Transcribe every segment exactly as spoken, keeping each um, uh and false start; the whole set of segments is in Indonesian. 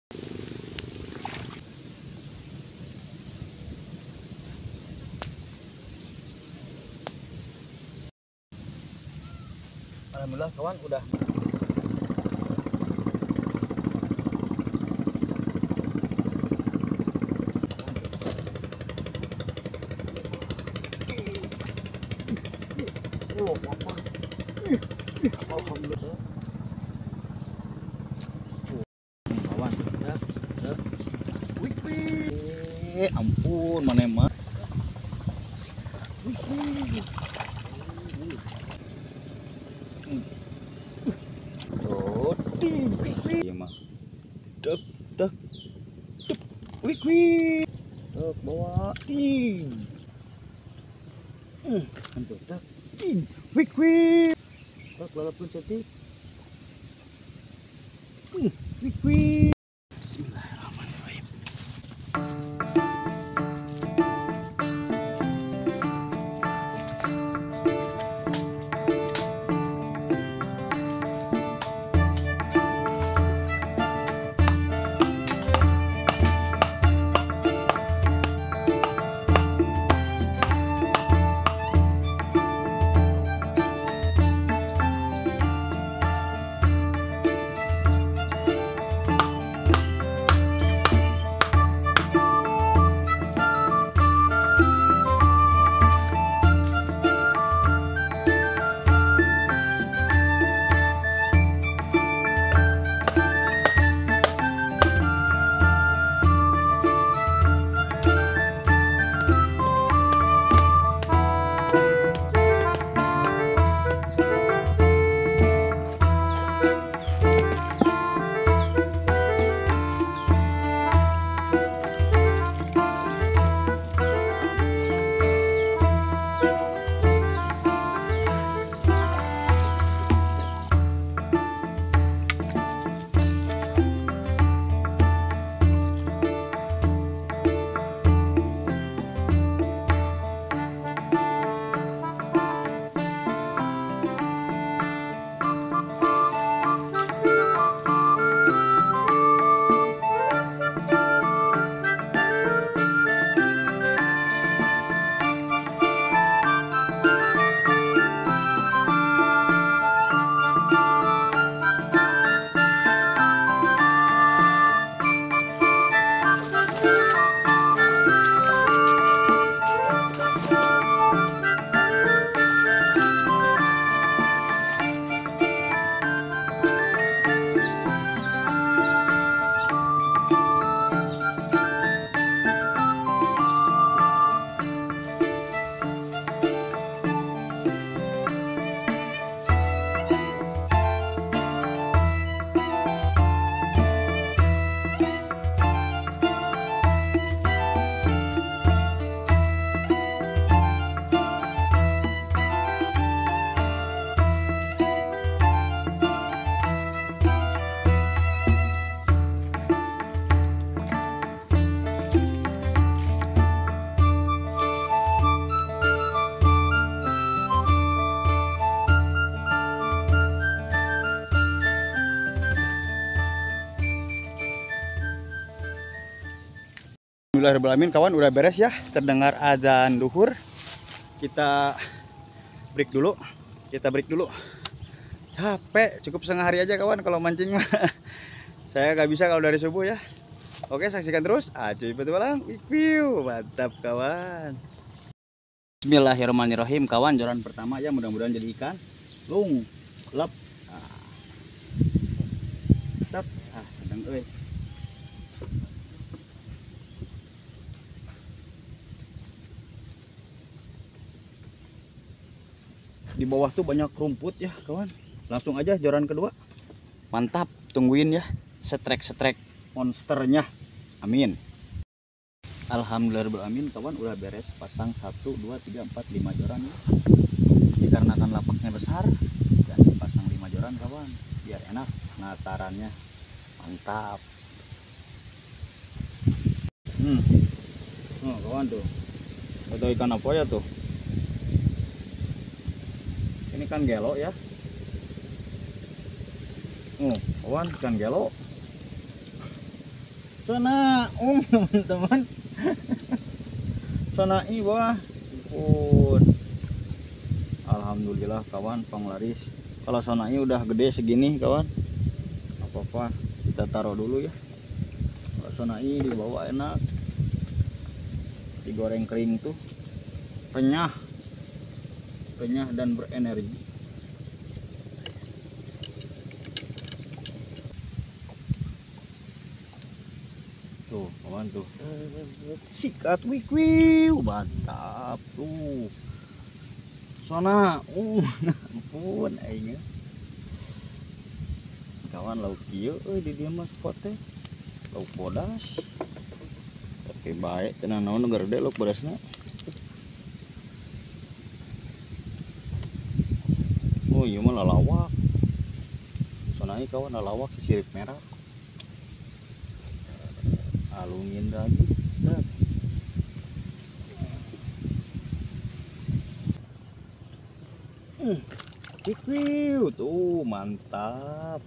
Alhamdulillah kawan udah. Oh, apa? Alhamdulillah. Kawan, ya, ya. Wih, wih. Ampun, mana emang? Wih, wih. Oh, ting, wih, wih. Iya mah. Dek, dek, dek. Wih, wih. Dek, bawa, ting. Hmm, hampir dek, ting. Wih, wih. Dek, lalat pun cantik. Hmm, wih, wih. Bismillahirrahmanirrahim. Alhamdulillahirrahmanirrahim kawan, udah beres ya, terdengar azan duhur. Kita break dulu, kita break dulu. Capek, cukup setengah hari aja kawan kalau mancing mah. Saya nggak bisa kalau dari subuh ya. Oke, saksikan terus. Acuy petualang, view, mantap kawan. Bismillahirrahmanirrahim kawan, joran pertama ya, mudah-mudahan jadi ikan. Lung, lep. Ah. Tep. Ah, sedang euy. Di bawah tuh banyak rumput ya kawan. Langsung aja joran kedua. Mantap, tungguin ya setrek-setrek monsternya. Amin. Alhamdulillahirrahmanirrahim kawan, udah beres pasang satu, dua, tiga, empat, lima joran ya. Dikarenakan lapaknya besar dan dipasang lima joran kawan, biar enak ngatarannya. Mantap. Hmm. Oh, kawan tuh. Itu ikan apa ya tuh? Ini kan gelo ya. Oh, kawan, ikan gelo. Sana um teman-teman. Sana iwah pun alhamdulillah kawan penglaris. Kalau sonai udah gede segini kawan, apa-apa kita taruh dulu ya. Kalau sonai dibawa enak, digoreng kering tuh renyah renyah dan berenergi. Tuh kawan tuh sikat wikwiu mantap tuh. Sona uh ampun aing kawan lauk kieu euy di dieu mah spot teh lauk bodas tapi bae tenan naon gede lauk bodasna. Oh iya mah lalawak sonai kawan lalawak sirip merah alungin lagi dah. Wikwiu tuh mantap.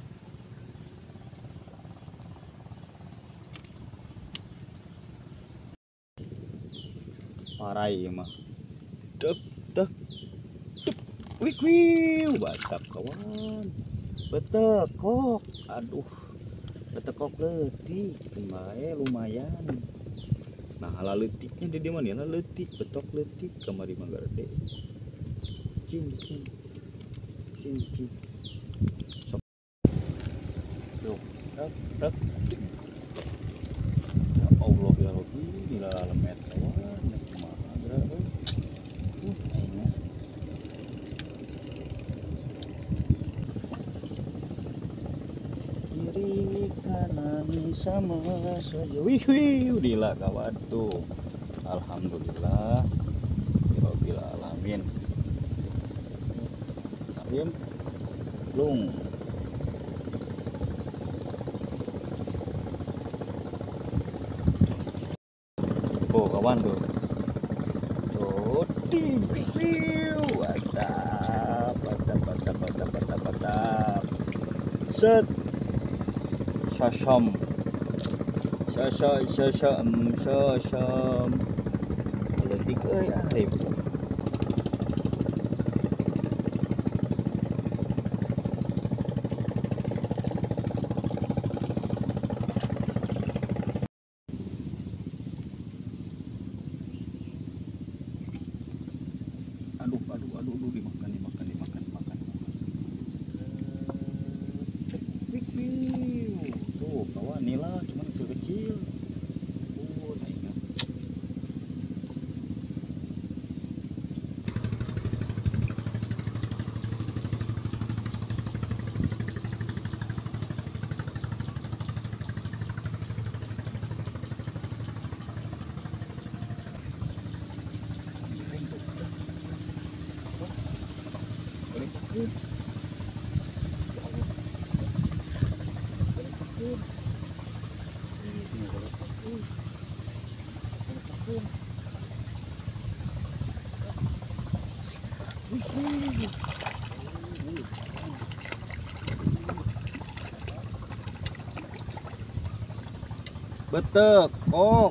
Parah ya mah. Dek dek dek wikwiu mantap kawan. Betekok. Aduh. Betekok letik kemae lumayan. Nah ala letiknya di mana ya letik betok letik kemari mah gede. Cing cing cing cing sok yuk rak rak ya Allah ya Rabbi nila lemet kawan nek kumaha geura uh aingna kiri kanan sama saja wih wih udila kawan tuh alhamdulillah rabbil alamin. Rim lung oh kawan tuh tuh tipiu mantap mantap mantap mantap mantap mantap set sasam sasa sasam sasam letik euy arif. Aduh, aduh, aduh, aduh, dimakan, dimakan, dimakan, dimakan. Wih, tuh kawan nila, cuman kecil-kecil. Oh, naiknya. Betek, kok.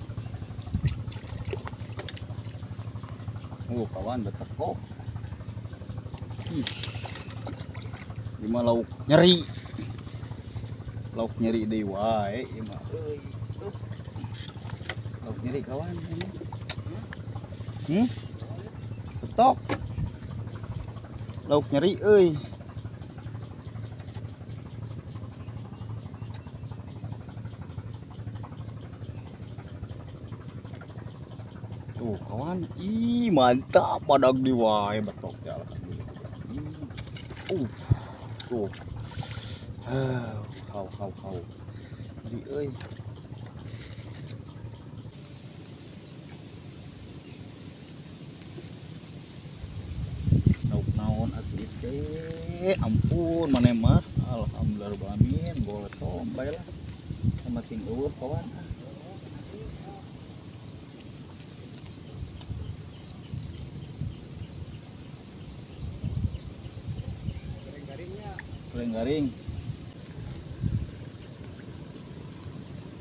Oh, kawan betek kok. Ih. Lima lauk nyeri. Lauk nyeri deui wae ieu mah euy. Lauk nyeri kawan ini. Hmm? Betok. Lauk nyeri euy. Tuh kawan, ih mantap padang di wae betok ya alhamdulillah. Uh, tuh. Hau hau hau. Di euy. Lauk naon atuh teh? Ampun maneh mah alhamdulillah rabbil alamin gosong bae lah. Semakin eueuh kawan. Garing-garing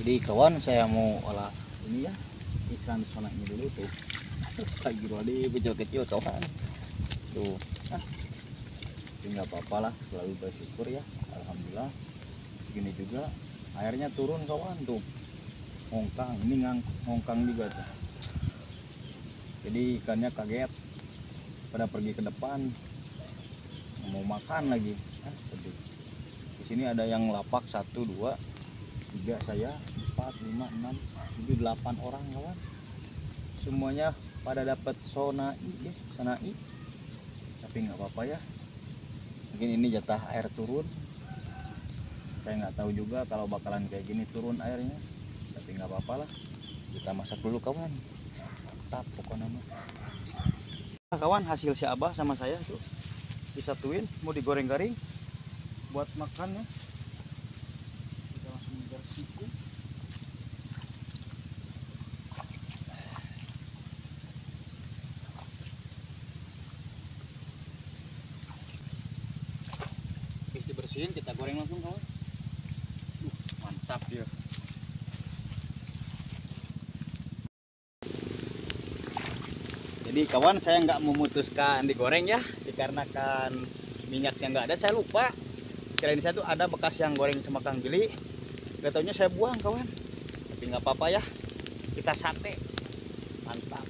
Jadi kawan, saya mau olah ini ya, ikan sona ini dulu tuh. Astagfirullahaladzim, kecil-kecil kawan. Tuh, ah, nggak apa-apa lah, selalu bersyukur ya. Alhamdulillah. Gini juga, airnya turun kawan tuh. Ngongkang, ini ngang, ngongkang juga tuh. Jadi ikannya kaget, pada pergi ke depan, mau makan lagi. Ah, sedih. Di sini ada yang lapak satu, dua, tiga saya, empat, lima, enam, tujuh, delapan orang kawan. Semuanya pada dapat sonai, ya, sonai. Tapi nggak apa-apa ya. Mungkin ini jatah air turun. Saya nggak tahu juga kalau bakalan kayak gini turun airnya. Tapi nggak apa-apa lah. Kita masak dulu kawan. Mantap pokoknya mah. Nah, kawan, hasil si Abah sama saya tuh disatuin mau digoreng garing buat makan ya. Kita langsung bersihkan. Habis dibersihin kita goreng langsung kawan. Uh, mantap dia. Jadi kawan, saya nggak memutuskan digoreng ya, dikarenakan minyaknya nggak ada. Saya lupa, kira ini saya tuh ada bekas yang goreng sama Kang Gili, gak taunya saya buang kawan. Tapi nggak apa-apa ya, kita sate, mantap.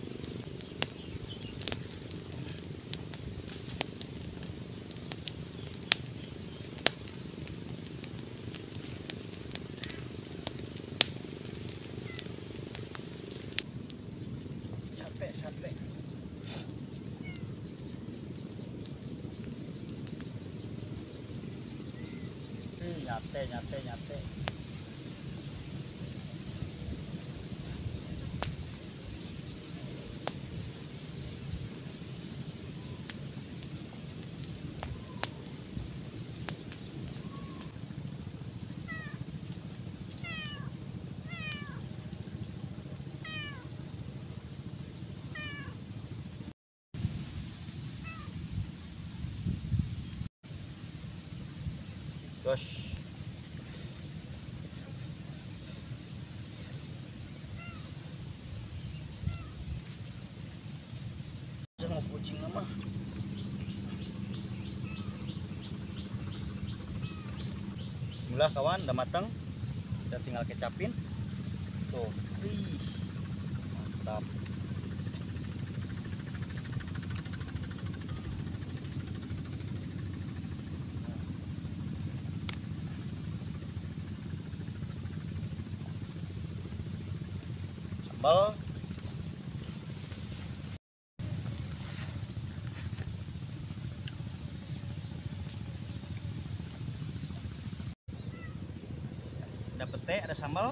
Sate, sate. Hmm, nyate, nyate, nyate. Gosh. Sama kucing nama. Bismillah kawan, udah matang. Kita tinggal kecapin. Tuh. Wih. Mantap. Sambal. Ada pete, ada sambal.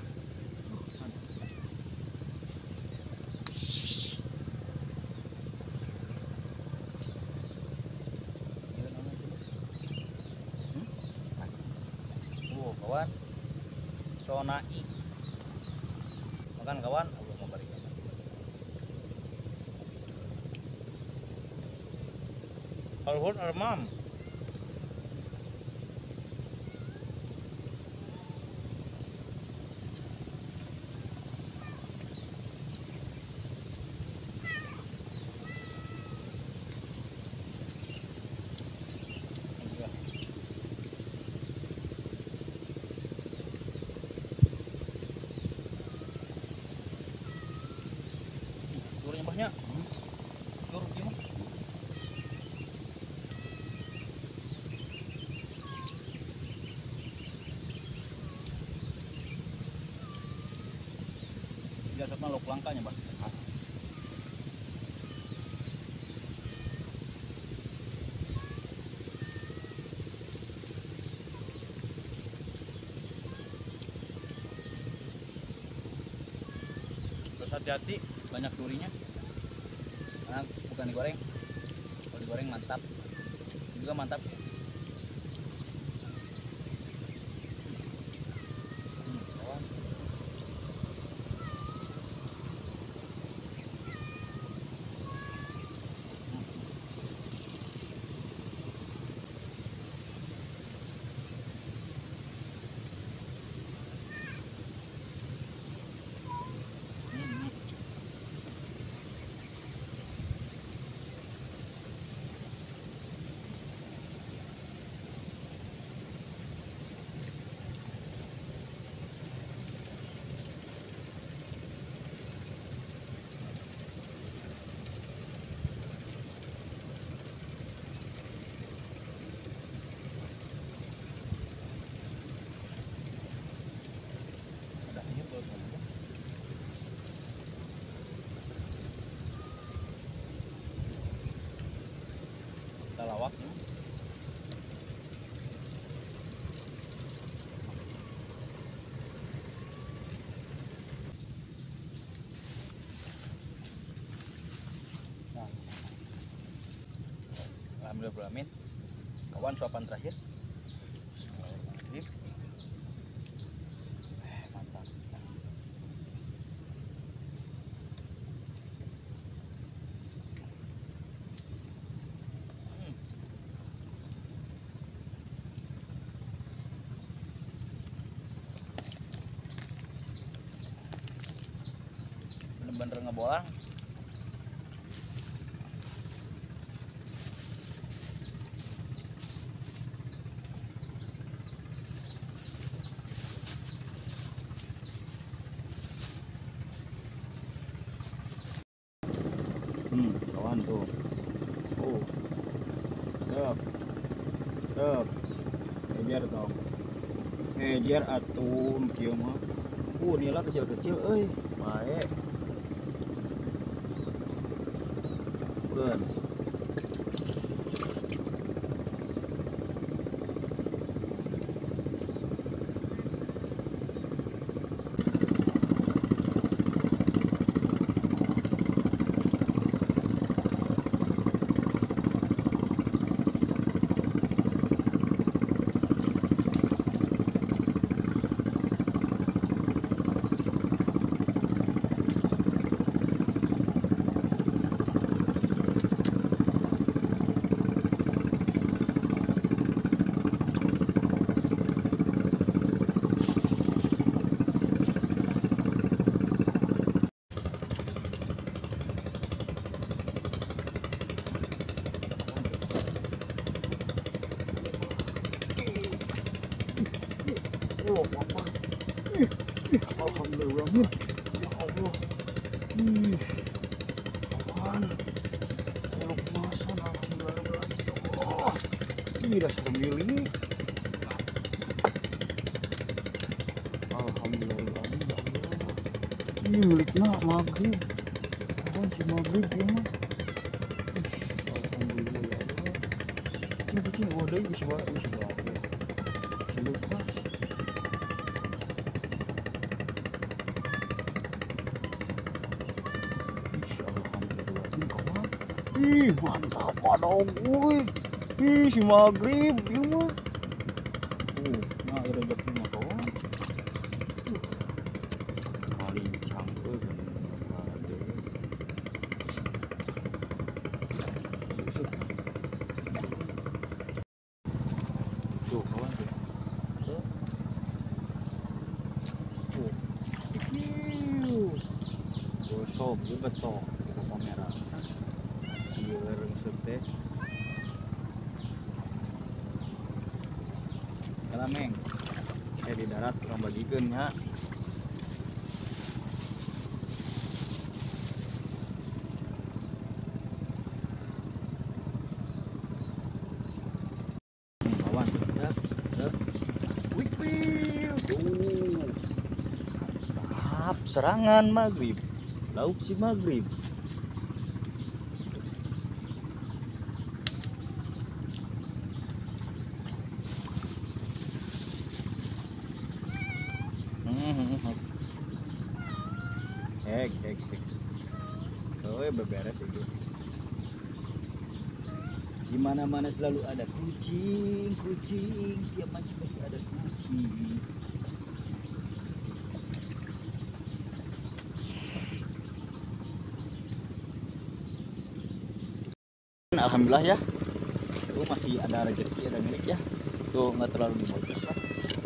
Tuh kawan, sonai. Makan kawan, Allah mau balik. Alhur armam. Turunnya banyak. Turun gimana? Tidak sama lok langkanya, Bang. Terus hati-hati, banyak durinya. Karena bukan digoreng. Kalau digoreng mantap. Juga mantap. Hmm, kawan. lawaknya. Nah, alhamdulillah, kawan suapan terakhir. Maghrib. Eh, mantap. Hmm. Bener-bener ngebolang. Hmm, kawan tuh. Oh, sedap, sedap. Ejer tau. Ejer atuh kieu mah. Uh, nila kecil-kecil euy. Bae. Beun. Oh, apa? Ih, ih, alhamdulillah. Ya Allah. Ih, kawan. Elok masan, alhamdulillah. Oh, ini dah sembilan. Alhamdulillah. Ini miliknya maghrib. Kawan si maghrib dia mah. Alhamdulillah ya Allah. Cing-cing, oh, dia bisa bawa, bisa bawa. Lepas. Ih, mantap padahal gue. Ih, si maghrib dia mah. Uh, nah ada rezekinya kawan. Uh, malincang euy kan. Tuh kawan tuh. Tuh. Tuh. Gosok juga betok kamera. Iya, rengsek teh. Kala meng. Eh di darat orang bagikeun nya. Hmm, kawan, ya. Ya. Wih, wih. Tuh. Mantap, serangan maghrib. Lauk si maghrib. Hek, hek, hek. Oh, beberes itu. Di mana-mana selalu ada kucing, kucing. Tiap mancing pasti ada kucing. Alhamdulillah ya. Tuh masih ada rezeki, ada milik ya. Tuh nggak terlalu dibocor lah.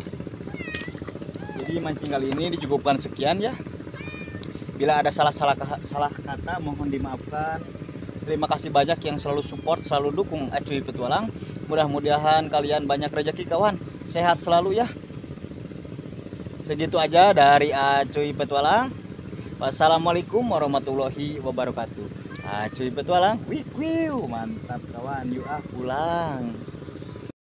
Jadi mancing kali ini dicukupkan sekian ya. Bila ada salah-salah salah kata mohon dimaafkan. Terima kasih banyak yang selalu support, selalu dukung Acuy Petualang. Mudah-mudahan kalian banyak rezeki kawan. Sehat selalu ya. Segitu aja dari Acuy Petualang. Wassalamualaikum warahmatullahi wabarakatuh. Acuy Petualang. Wih, wih, mantap kawan. Yuk ah pulang.